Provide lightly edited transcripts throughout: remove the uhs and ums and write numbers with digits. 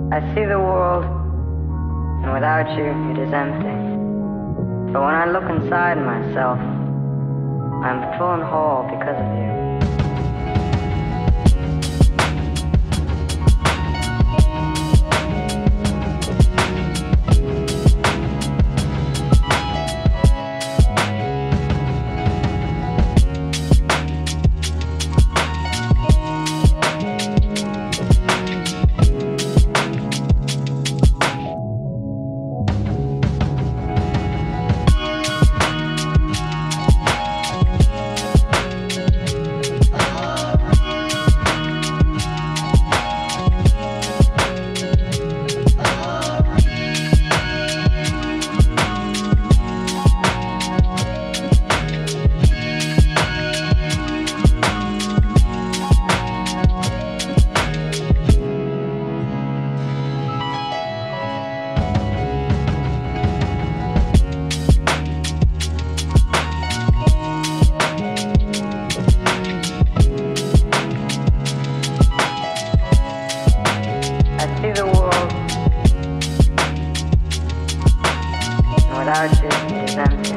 I see the world, and without you it is empty. But when I look inside myself, I'm full and whole because of you. Without you, it is empty.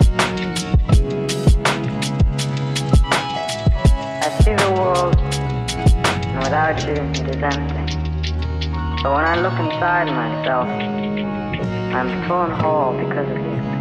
I see the world, and without you, it is empty. But when I look inside myself, I'm full and whole because of you.